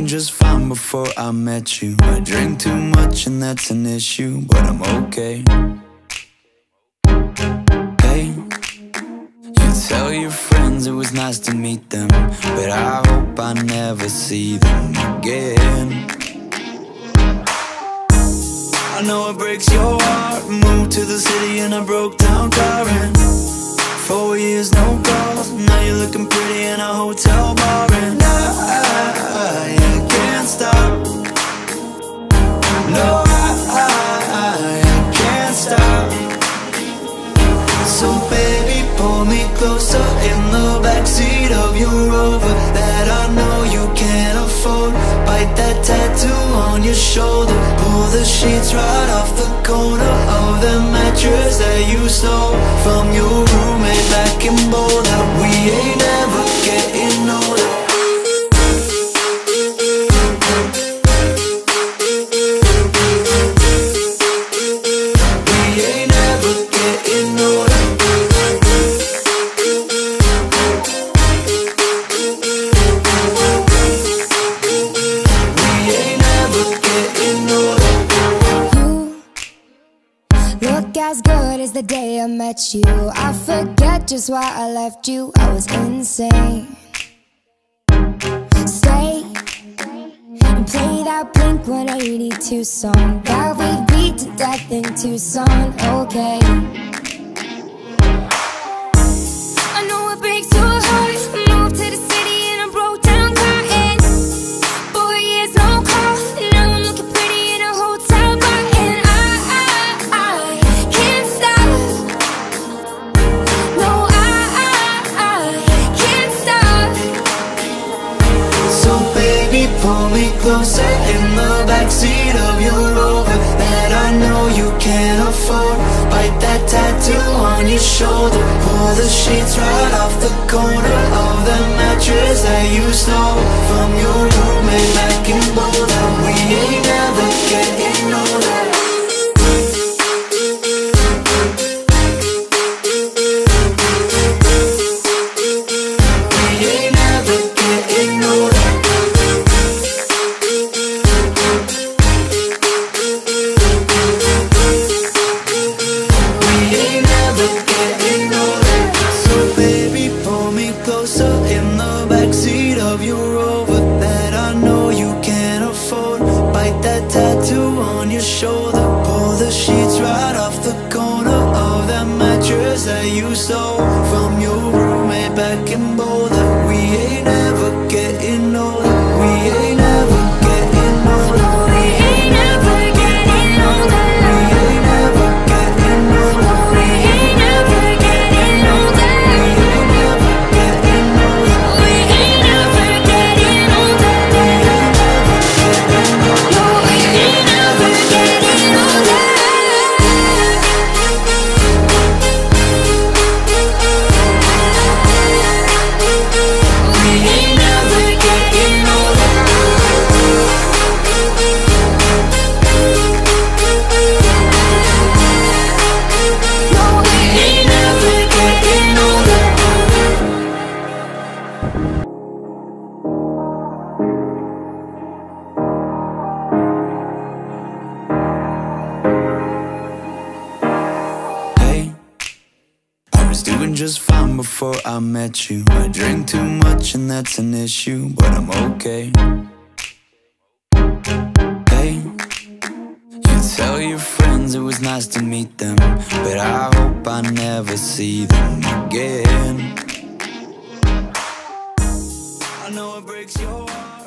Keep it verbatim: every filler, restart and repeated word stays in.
just fine before I met you. I drink too much and that's an issue, but I'm okay. Hey, you tell your friends it was nice to meet them, but I hope I never see them again. I know it breaks your heart. Moved to the city in a broke down car, and four years no calls. Now you're looking pretty in a hotel bar, and I, I, I can't stop. No, I, I, I can't stop. So baby, pull me closer in the backseat of your Rover that I know you can't afford. Bite that tattoo on your shoulder. Pull the sheets right off the corner of the mattress that you stole from your roommate back in Boulder. We ain't ever getting older. We ain't ever getting older. As good as the day I met you, I forget just why I left you. I was insane. Stay and play that Blink one eighty-two song that we beat to death in Tucson. Okay, I know it breaks your heart. Moved to the city in a broke down car, and four years no call. Now I'm looking pretty in a hotel bar, and I, I, I can't stop. No, I, I, I can't stop. So baby, pull me closer in the backseat of your Rover that I know you can't afford. Bite that tattoo on your shoulder. Pull the sheets right off the corner of the mattress that you stole from your roommate back in Boulder. We ain't never getting older. That you stole from your roommate back in Boulder. We ain't ever getting older. We ain't ever getting older. We ain't ever getting older. We ain't ever getting older. We ain't ever getting older. We ain't ever getting older. We ain't ever getting older. No, we ain't ever getting older. Just fine before I met you. I drink too much and that's an issue, but I'm okay. Hey, you tell your friends it was nice to meet them, but I hope I never see them again. I know it breaks your heart.